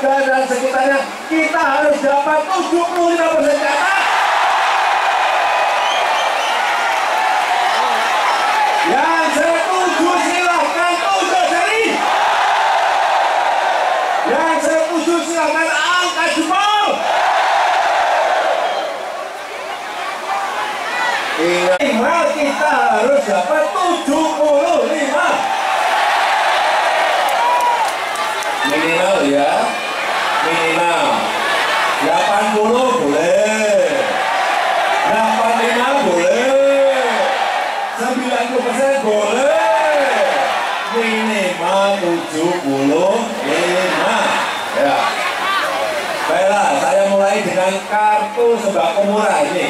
Tegal dan sekitarnya, kita harus dapat 75% ke atas. Yang setuju silahkan tunjuk jari. Yang setuju silahkan angkat jempol. Ingat, kita harus dapat 75 minimal ya, minimal 80 boleh, 85 boleh, 90% boleh, minimal 75 ya. Baiklah, saya mulai dengan kartu sembako murah ini.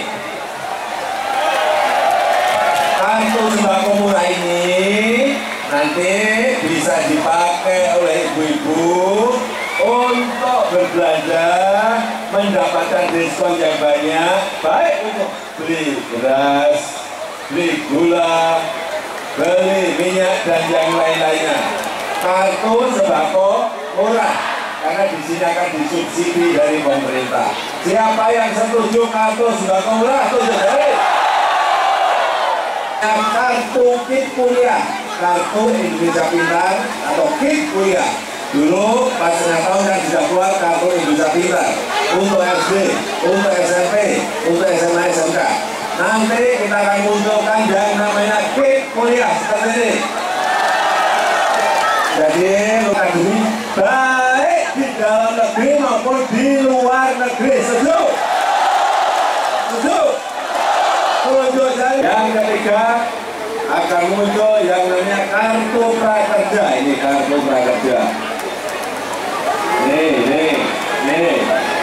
Kartu sembako murah ini nanti bisa dipakai oleh ibu-ibu untuk berbelanja, mendapatkan diskon yang banyak, baik untuk beli beras, beli gula, beli minyak dan yang lain-lainnya. Kartu sembako murah karena di sini akan disubsidi dari pemerintah. Siapa yang setuju kartu sembako murah tunjuk jari. Kartu kit kuliah, kartu Indonesia Pintar atau kit kuliah. Dulu pas setengah tahun kan sudah keluar kartu Indonesia Pintar untuk SD, untuk SMP, untuk SMA, SMK. Nanti kita akan munculkan yang namanya kit kuliah seperti ini. Jadi akademi baik di dalam negeri maupun di luar negeri. Setuju? Setuju? Yang ketiga akan muncul yang namanya Kartu Pra Kerja. Ini Kartu Pra Kerja. Nih.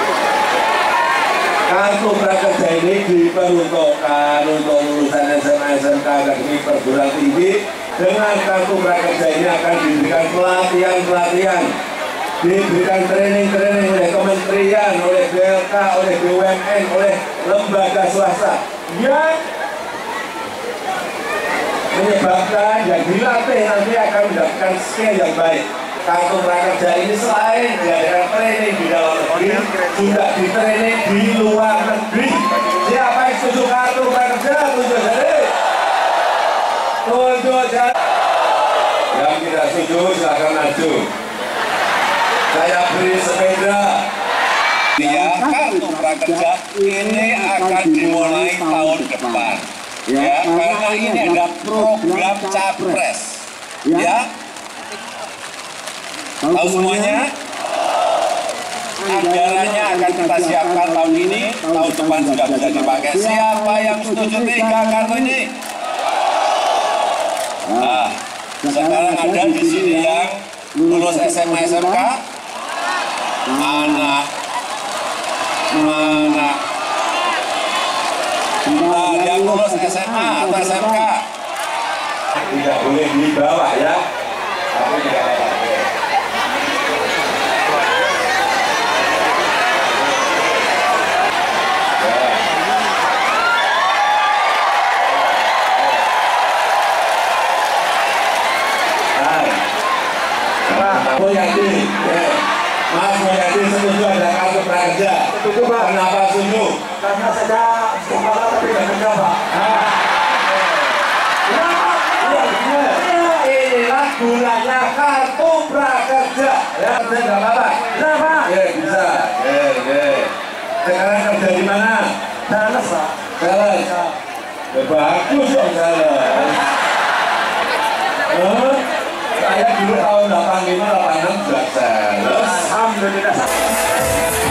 Kartu Pra Kerja ini diperuntukkan untuk lulusan SMA, SMK, akademi perguruan tinggi. Dengan Kartu Pra Kerja ini akan diberikan pelatihan, diberikan training oleh kementerian, oleh BLK, oleh BUMN, oleh lembaga swasta yang menyebabkan yang dilatih nanti akan mendapatkan skill yang baik. Kartu Pra Kerja ini selain diadakan training di dalam negeri, juga di training di luar negeri. Siapa yang setuju Kartu Pra Kerja? Tunjuk jari. Tunjuk jari. Yang tidak setuju silahkan maju. Saya beri sepeda. Ya, Kartu Pra Kerja ini akan dimulai tahun depan. Ya, karena ini ada program capres. Ya, tahu semuanya? Anggarannya akan kita siapkan tahun ini, tahun depan sudah bisa dipakai. Siapa yang setuju 3 kartu ini? Nah, sekarang ada di sini yang lulus SMA, SMK. Mana? Nah, yang lulus SMA atau SMK tidak boleh dibawa ya. Tapi tidak apa-apa. Mas Mulyadi setuju ada Kartu Pra Kerja? Setuju Pak. Kenapa setuju? Karena saya sekolah tapi tidak kerja Pak. Inilah gunanya Kartu Pra Kerja. Ya, kerja nggak apa-apa. Kenapa? Ya bisa. Sekarang kerja di mana? Sales Pak. Sales. Ya bagus dong sales. Saya dulu tahun 85, 86 sudah sales. Alhamdulillah.